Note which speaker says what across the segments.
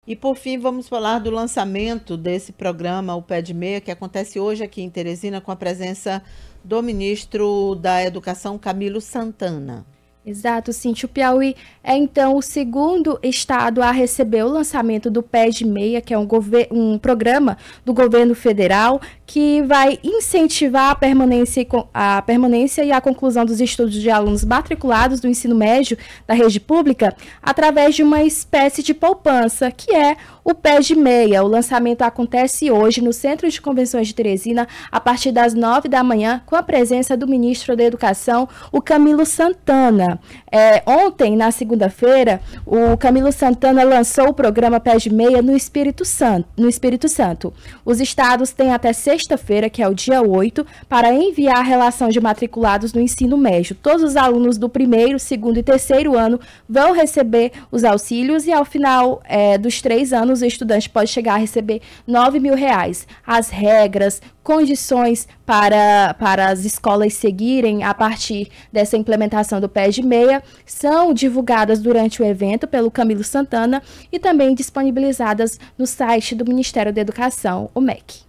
Speaker 1: E por fim, vamos falar do lançamento desse programa, o Pé de Meia, que acontece hoje aqui em Teresina, com a presença do ministro da Educação, Camilo Santana.
Speaker 2: Exato, Cíntia. O Piauí é, então, o segundo estado a receber o lançamento do Pé de Meia, que é um programa do governo federal que vai incentivar a permanência e a conclusão dos estudos de alunos matriculados do ensino médio da rede pública através de uma espécie de poupança, que é o Pé de Meia. O lançamento acontece hoje no Centro de Convenções de Teresina, a partir das 9 da manhã, com a presença do ministro da Educação, o Camilo Santana. Ontem, na segunda-feira, o Camilo Santana lançou o programa Pé de Meia no Espírito Santo. Os estados têm até sexta-feira, que é o dia 8, para enviar a relação de matriculados no ensino médio. Todos os alunos do primeiro, segundo e terceiro ano vão receber os auxílios e, ao final dos 3 anos, o estudante pode chegar a receber R$ 9.000. As regras, condições para as escolas seguirem a partir dessa implementação do Pé de Meia são divulgadas durante o evento pelo Camilo Santana e também disponibilizadas no site do Ministério da Educação, o MEC.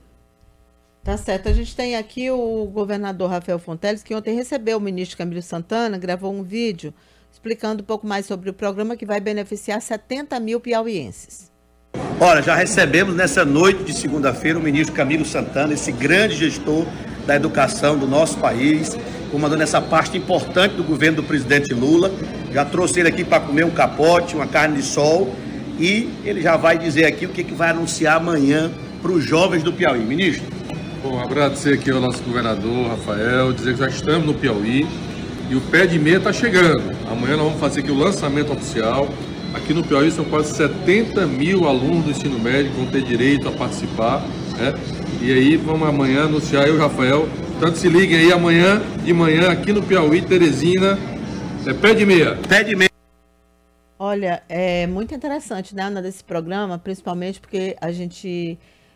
Speaker 1: Tá certo. A gente tem aqui o governador Rafael Fonteles, que ontem recebeu o ministro Camilo Santana, gravou um vídeo explicando um pouco mais sobre o programa que vai beneficiar 70 mil piauienses.
Speaker 3: Olha, já recebemos nessa noite de segunda-feira o ministro Camilo Santana, esse grande gestor da educação do nosso país, comandando essa parte importante do governo do presidente Lula. Já trouxe ele aqui para comer um capote, uma carne de sol, e ele já vai dizer aqui o que vai anunciar amanhã para os jovens do Piauí. Ministro.
Speaker 4: Bom, agradecer aqui ao nosso governador Rafael, dizer que já estamos no Piauí e o Pé de Meia está chegando. Amanhã nós vamos fazer aqui o lançamento oficial. Aqui no Piauí são quase 70 mil alunos do ensino médio que vão ter direito a participar, né? E aí vamos amanhã anunciar, eu e o Rafael. Portanto, se liguem aí amanhã de manhã aqui no Piauí, Teresina, Pé de Meia.
Speaker 3: Pé de Meia.
Speaker 1: Olha, é muito interessante, né, Ana, desse programa, principalmente porque a gente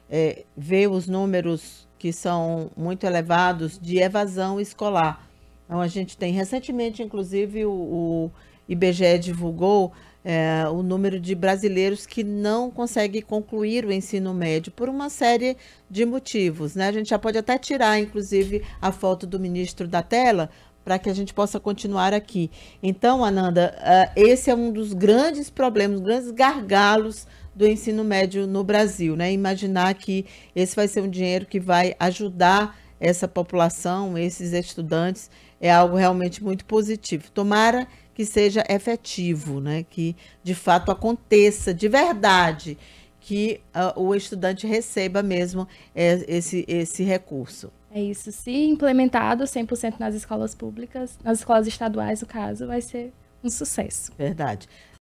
Speaker 1: vê os números que são muito elevados de evasão escolar. Então, a gente tem recentemente, inclusive, o IBGE divulgou o número de brasileiros que não conseguem concluir o ensino médio por uma série de motivos, né? A gente já pode até tirar, inclusive, a foto do ministro da tela para que a gente possa continuar aqui. Então, Ananda, esse é um dos grandes problemas, grandes gargalos do ensino médio no Brasil, né? Imaginar que esse vai ser um dinheiro que vai ajudar essa população, esses estudantes, é algo realmente muito positivo. Tomara que seja efetivo, né? Que de fato aconteça de verdade, que o estudante receba mesmo esse recurso.
Speaker 2: É isso. Se implementado 100% nas escolas públicas, nas escolas estaduais, no caso, vai ser um sucesso.
Speaker 1: Verdade.